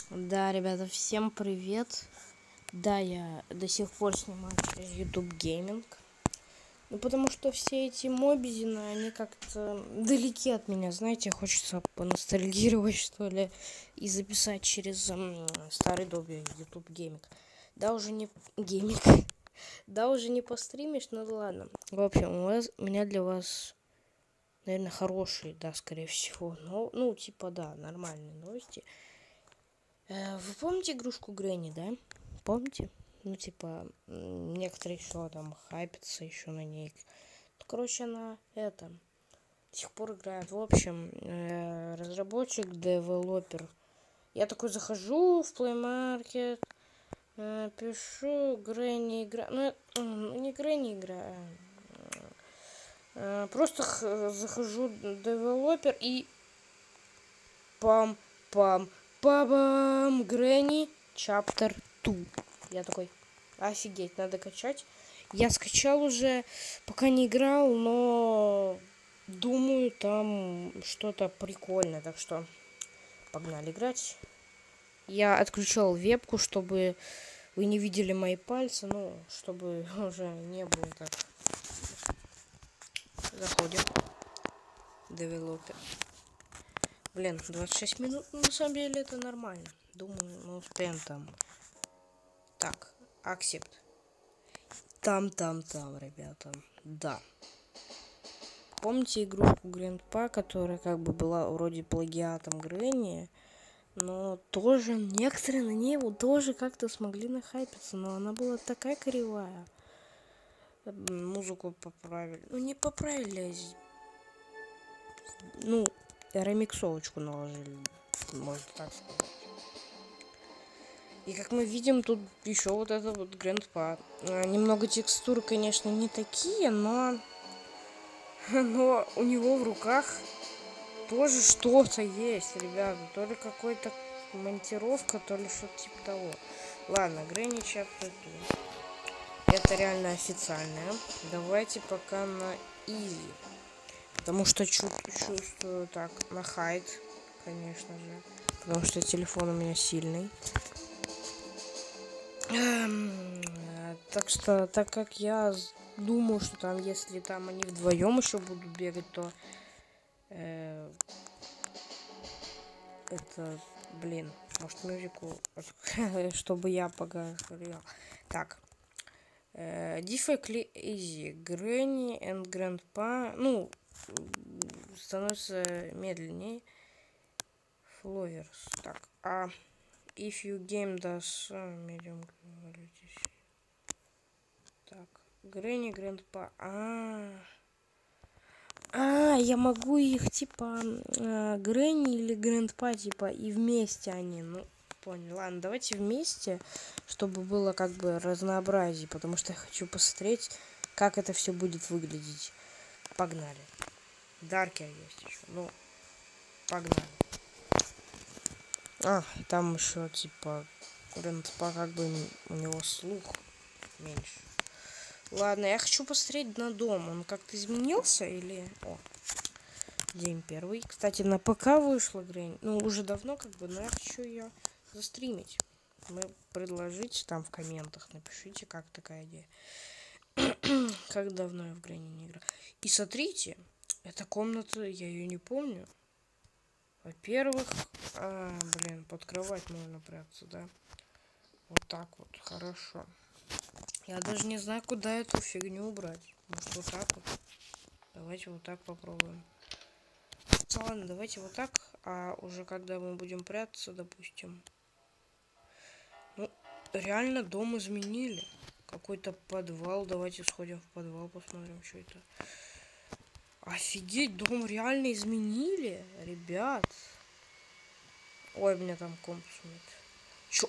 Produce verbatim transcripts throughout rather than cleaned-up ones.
Да, ребята, всем привет. Да, я до сих пор снимаю через YouTube Gaming. Ну, потому что все эти мобизины, они как-то далеки от меня, знаете, хочется поностальгировать, что ли, и записать через м, старый добрый YouTube Gaming. Да, уже не гейминг. Да, уже не постримишь, ну ладно. В общем, у, вас, у меня для вас, наверное, хорошие, да, скорее всего. Но, ну, типа, да, нормальные новости. Вы помните игрушку Гренни, да? Помните? Ну, типа, некоторые еще там хайпятся еще на ней. Ну, короче, она это до сих пор играет. В общем, э, разработчик, девелопер. Я такой захожу в Play Market, э, пишу Гренни игра. Ну, э, не Гренни игра, а, э, просто х- захожу девелопер и пам-пам. Бабам! Гренни Chapter два. Я такой, офигеть, надо качать. Я скачал уже, пока не играл, но думаю, там что-то прикольное. Так что погнали играть. Я отключал вебку, чтобы вы не видели мои пальцы. Ну, чтобы уже не было так. Заходим. Девелопер. Блин, двадцать шесть минут, ну, на самом деле это нормально. Думаю, мы успеем там. Так, accept. Там-там-там, ребята. Да. Помните игрушку Grandpa, которая как бы была вроде плагиатом Гренни, но тоже некоторые на ней вот тоже как-то смогли нахайпиться, но она была такая кривая. Музыку поправили. Ну, не поправили, ну, ремиксовочку наложили, можно так сказать. И как мы видим, тут еще вот это вот Grandpa. Немного текстуры, конечно, не такие, но... Но у него в руках тоже что-то есть, ребята. То ли какой-то монтировка, то ли что-то типа того. Ладно, Granny Chapter два. Это реально официальное. Давайте пока на Easy. Потому что чу чувствую так, на хайт, конечно же. Потому что телефон у меня сильный. Так что, так как я думаю, что там, если там они вдвоем еще будут бегать, то э, это, блин, может мюзикл, чтобы я поговорил. Так, э, Difficult Easy, Granny and Grandpa, ну, становится медленнее. Flowers, так, а if you game does medium quality. Так, Granny, Grandpa, а А, я могу их типа э, Гренни или Грандпа типа и вместе они. Ну, понял. Ладно, давайте вместе, чтобы было как бы разнообразие, потому что я хочу посмотреть, как это все будет выглядеть. Погнали. Даркер есть еще. Ну, погнали. А, там еще типа Грандпа как бы у него слух меньше. Ладно, я хочу посмотреть на дом. Он как-то изменился или... О, день первый. Кстати, на ПК вышла Грэнни. Ну, уже давно как бы, но я хочу ее застримить. Вы предложите там в комментах, напишите, как такая идея. Как давно я в Грэнни не играл. И смотрите, эта комната, я ее не помню. Во-первых, а, блин, под кровать можно прятаться, да? Вот так вот, хорошо. Я даже не знаю, куда эту фигню убрать. Может, вот так вот? Давайте вот так попробуем. Ладно, давайте вот так, а уже когда мы будем прятаться, допустим. Ну, реально дом изменили. Какой-то подвал. Давайте сходим в подвал, посмотрим, что это. Офигеть, дом реально изменили, ребят. Ой, у меня там комп шумит. Чё?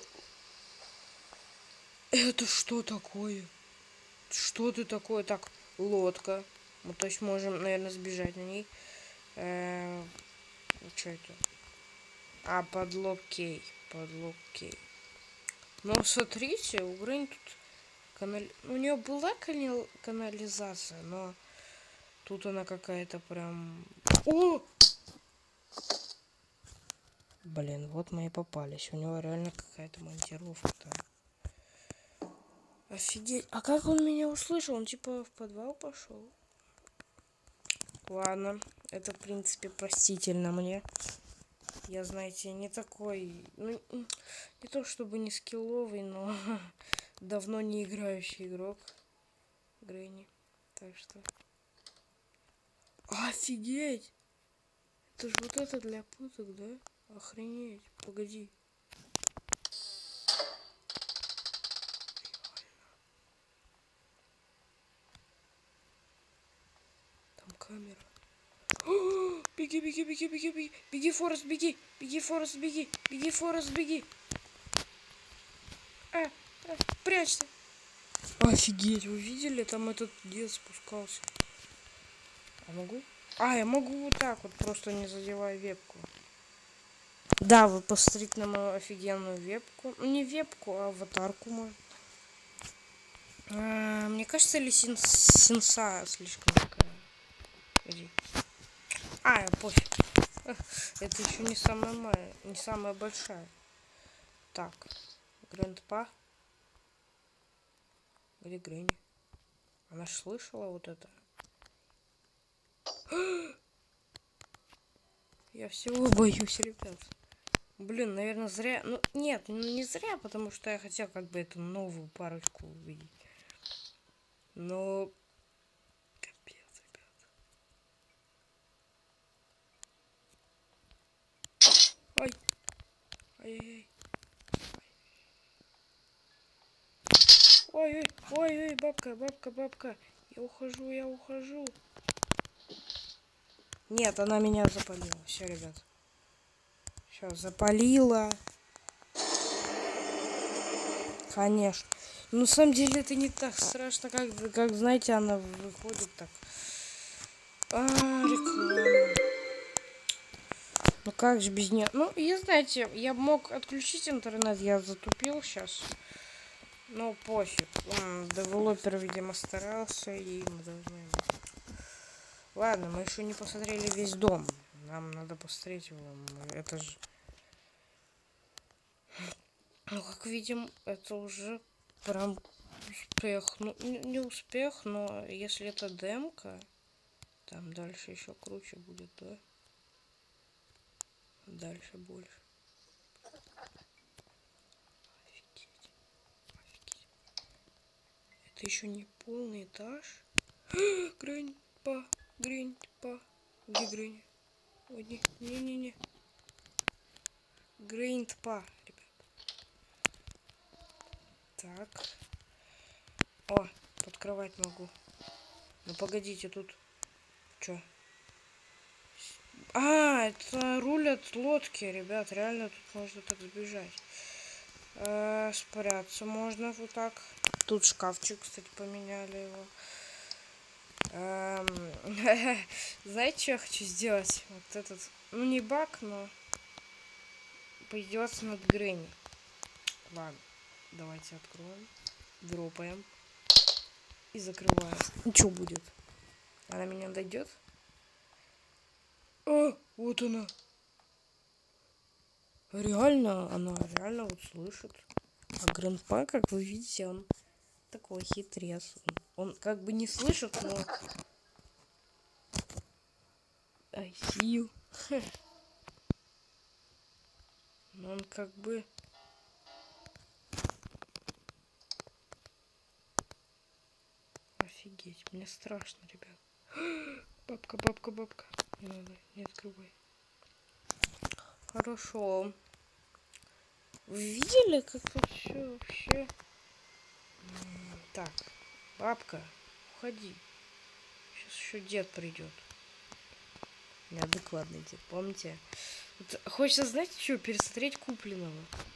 Это что такое? Что ты такое? Так, лодка. Мы, то есть, можем, наверное, сбежать на ней. Э-э- что это? А, подлог кей. Подлог кей. Ну, смотрите, у Грэнни тут канали... У нее была канал... канализация, но тут она какая-то прям... О! Блин, вот мы и попались. У него реально какая-то монтировка там. Офигеть. А как он меня услышал? Он типа в подвал пошел. Ладно. Это, в принципе, простительно мне. Я, знаете, не такой... Ну, не то чтобы не скилловый, но давно не играющий игрок. Грэнни. Так что... Офигеть! Это ж вот это для путок, да? Охренеть. Погоди. Там камера. О, беги, беги, беги, беги, беги. Беги, Форест, беги. Беги, Форест, беги. Беги, Форест, беги. А, а, прячься. Офигеть, вы видели? Там этот дед спускался. А могу? А, я могу вот так вот, просто не задевая вебку. Да, вы посмотрите на мою офигенную вебку. Ну, не вебку, а аватарку мою. А, мне кажется, ли син сенса слишком такая. Иди. А, пофиг. Это еще не самая моя, не самая большая. Так, Грэндпа. Где Грэнни? Она ж слышала вот это. Я всего боюсь, ребят. Блин, наверное, зря. Ну, нет, не зря, потому что я хотел как бы эту новую парочку увидеть. Но... Капец, ребят. Ой. Ай-яй-яй. Ой-ой, ой-ой, бабка, бабка, бабка. Я ухожу, я ухожу. Нет, она меня запалила. Все, ребят. Сейчас запалила. Конечно. Ну, на самом деле, это не так страшно, как, как знаете, она выходит так. А, реклама. Ну, как же без нее? Ну, я, знаете, я мог отключить интернет, я затупил сейчас. Ну, пофиг. Девелопер, видимо, старался, и мы должны... Ладно, мы еще не посмотрели весь дом. Нам надо посмотреть его. Это же... Ну, как видим, это уже прям успех. Ну, не успех, но если это демка, там дальше еще круче будет, да? Дальше больше. Офигеть. Офигеть. Это еще не полный этаж. Грэнни-па, Грэнни-па. Где Грэнни? Ой, не-не-не. Грэнни-па, ребят. Так. О, под кровать могу. Ну погодите, тут... Чё? А, это руль от лодки, ребят. Реально тут можно так сбежать. Э, спрятаться можно вот так. Тут шкафчик, кстати, поменяли его. Эм, знаете, что я хочу сделать? Вот этот, ну не баг, но поиздеваться над Грэнни. Ладно, давайте откроем, дропаем и закрываем. Ну что будет? Она меня дойдет? А, вот она. Реально, она реально вот слышит. А Грэндпа, как вы видите, он такой хитрец. Он как бы не слышит, но... I see you. Но он как бы... Офигеть, мне страшно, ребят. Бабка, бабка, бабка. Не надо, не открывай. Хорошо. Вы видели, как тут все вообще? Так, бабка, уходи. Сейчас еще дед придет. Неадекватный дед, помните? Вот хочется, знаете, что, пересмотреть купленного.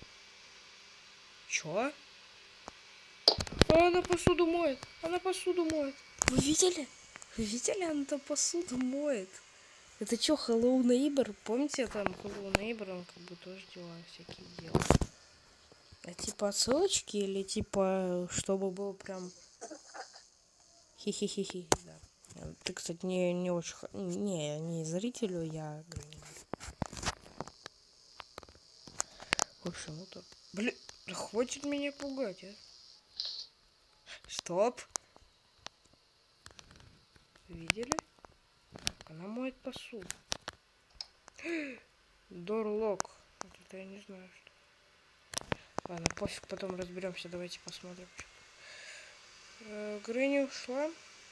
Чё? А она посуду моет. Она посуду моет. Вы видели? Вы видели, она там посуду моет. Это что, Hello Neighbor? Помните, там Hello Neighbor, он как бы тоже дела всякие делал. А типа отсылочки или типа, чтобы было прям... Хи-хи-хи-хи, да. Ты, кстати, не, не очень... Не, не зрителю, я... Почему-то. Блин, да хватит меня пугать, а. Стоп. Видели? Она моет посуду. Дорлок. Вот это я не знаю, что. Ладно, пофиг, потом разберемся. Давайте посмотрим. Э, Грэнни ушла.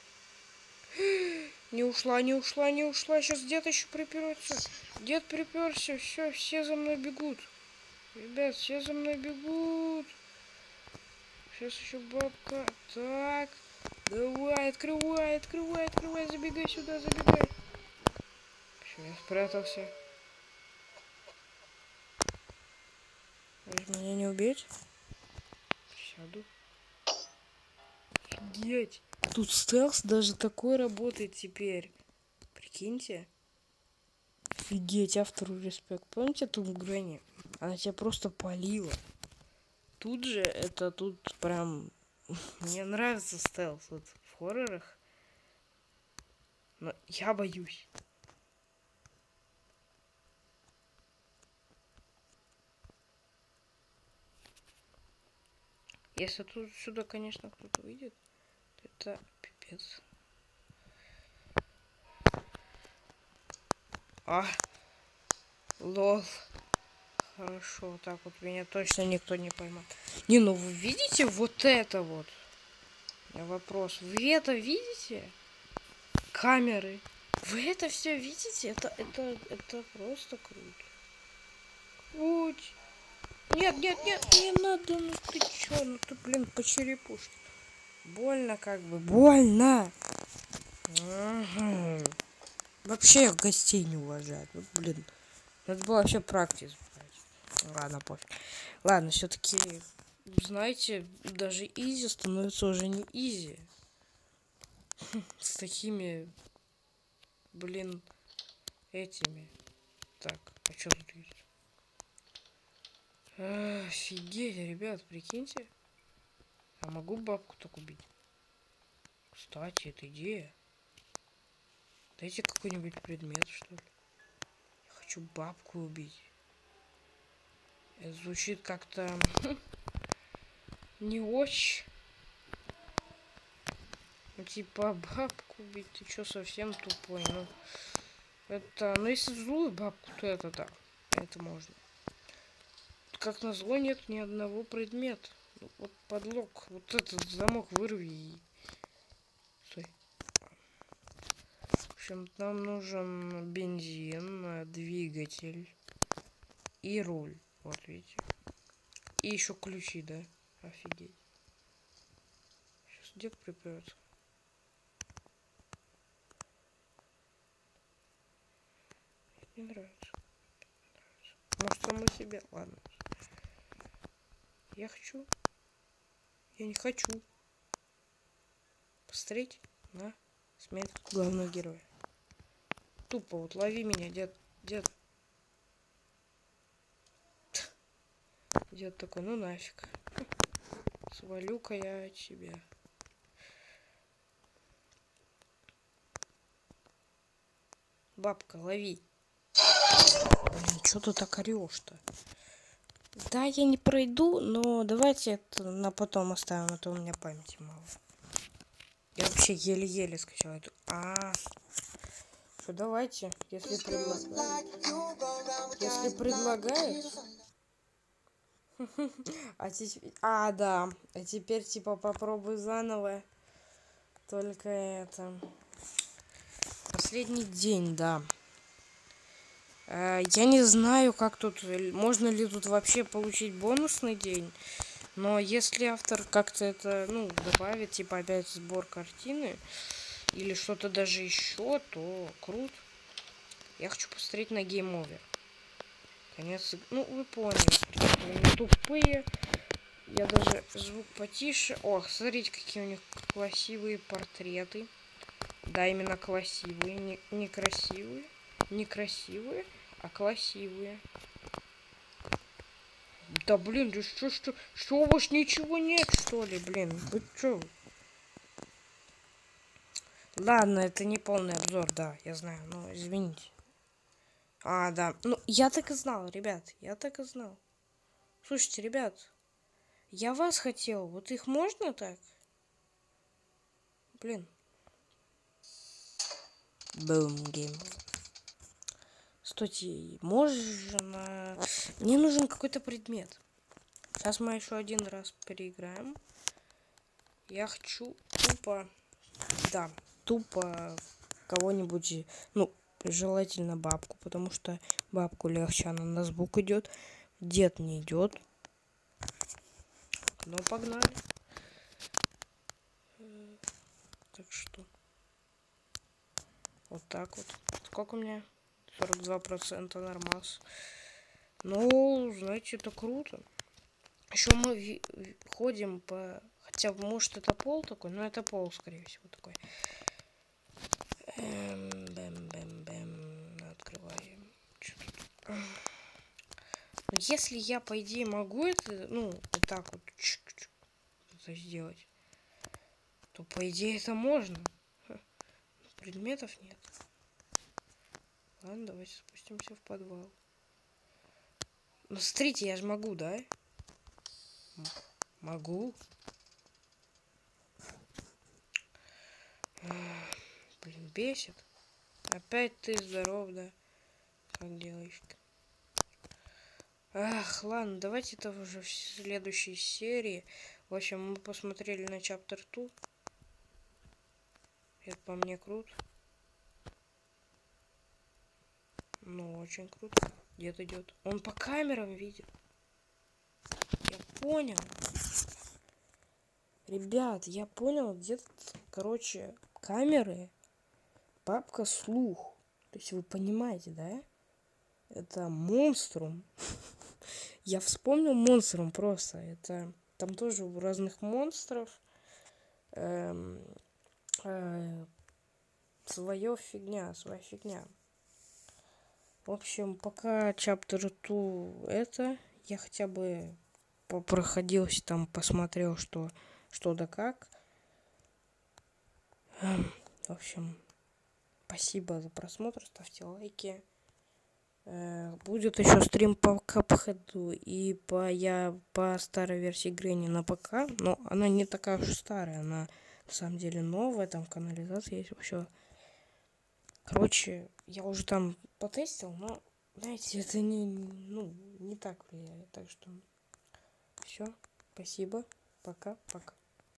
Не ушла, не ушла, не ушла. Сейчас дед еще приперется. Дед приперся. Все, все за мной бегут. Ребят, все за мной бегут. Сейчас еще бабка. Так. Давай, открывай, открывай, открывай. Забегай сюда, забегай. Все, я спрятался. Вы меня не убить? Сяду. Офигеть. Тут стелс даже такой работает теперь. Прикиньте. Офигеть, автору респект. Помните ту Грэнни? Она тебя просто палила. Тут же, это тут прям... Мне нравится стелс вот в хоррорах. Но я боюсь. Если тут сюда, конечно, кто-то выйдет, то это пипец. А, лол. Хорошо, так вот меня точно никто не поймет. Не, ну вы видите вот это вот? У меня вопрос. Вы это видите? Камеры. Вы это все видите? Это, это, это просто круто. Будь. Нет, нет, нет, не надо, ну ты чё, ну ты, блин, по черепушке. Больно как бы, больно. Угу. Вообще гостей не уважают. Вот, блин, надо было вообще практику брать. Ладно, пофиг. Ладно, все-таки, знаете, даже изи становится уже не изи. С такими, блин, этими. Так, а что тут есть? А, офигеть, ребят, прикиньте. А могу бабку так убить? Кстати, это идея. Дайте какой-нибудь предмет, что ли. Я хочу бабку убить. Это звучит как-то не очень. Ну, типа бабку убить. Ты чё, совсем тупой? Ну, это, ну если злую бабку, то это да. Это можно. Как назло, нет ни одного предмета. Вот подлог. Вот этот замок вырви и... Стой. В общем, нам нужен бензин, двигатель и руль. Вот видите. И еще ключи, да? Офигеть. Сейчас дед припрется. Не нравится. Не нравится. Может, само себе. Ладно. Я хочу. Я не хочу. Посмотреть на смерть главного героя. Тупо вот лови меня, дед. Дед. Дед такой, ну нафиг. Свалю-ка я от тебя. Бабка, лови. Блин, что ты так орешь-то? Да, я не пройду, но давайте это на потом оставим, а то у меня памяти мало. Я вообще еле-еле скачал эту. А, что давайте, если предлагают. Если предлагают. А теперь, а да, а теперь типа попробуй заново. Только это последний день, да. Я не знаю, как тут, можно ли тут вообще получить бонусный день, но если автор как-то это, ну, добавит, типа опять сбор картины или что-то даже еще, то круто. Я хочу посмотреть на Game Over. Конец, ну, вы поняли, они тупые. Я даже звук потише. Ох, смотрите, какие у них красивые портреты. Да, именно красивые, не, не красивые, не красивые. А красивые. Да блин, да что, что, что у вас ничего нет, что ли, блин? Вы что? Ладно, это не полный обзор, да, я знаю, но извините. А, да, ну, я так и знал, ребят, я так и знал. Слушайте, ребят, я вас хотел. Вот их можно так? Блин. Бум, гейм. Стойте, можно... Мне нужен какой-то предмет. Сейчас мы еще один раз переиграем. Я хочу тупо... Да, тупо кого-нибудь... Ну, желательно бабку, потому что бабку легче, она на звук идет. Дед не идет. Ну, погнали. Так что... Вот так вот. Сколько у меня? сорок два процента нормас. Ну, знаете, это круто. Еще мы ходим по... Хотя, может, это пол такой, но это пол, скорее всего, такой. Эм, бэм, бэм, бэм. Открываем. Что тут? Но если я, по идее, могу это, ну, вот так вот чик-чик, это сделать, то, по идее, это можно. Ха. Предметов нет. Ладно, давайте спустимся в подвал. Ну, смотрите, я же могу, да? М- могу. Блин, бесит. Опять ты здоров, да? Как делаешь-то? Ах, ладно, давайте это уже в следующей серии. В общем, мы посмотрели на чаптер два. Это по мне круто. Ну, очень круто. Дед идет. Он по камерам видит. Я понял. Ребят, я понял, где-то, короче, камеры, папка слух. То есть вы понимаете, да? Это монструм. Я вспомнил монструм просто. Это там тоже у разных монстров эм, э, свое фигня, своя фигня. В общем, пока чаптер два это, я хотя бы попроходился там, посмотрел, что, что да как. Эм, в общем, спасибо за просмотр, ставьте лайки. Э, будет еще стрим по Капхеду и по я по старой версии Гренни на ПК, но она не такая уж старая, она на самом деле новая, там канализация есть вообще. Короче, я уже там потестил, но знаете, это не, ну, не так влияет, так что все, спасибо, пока, пока.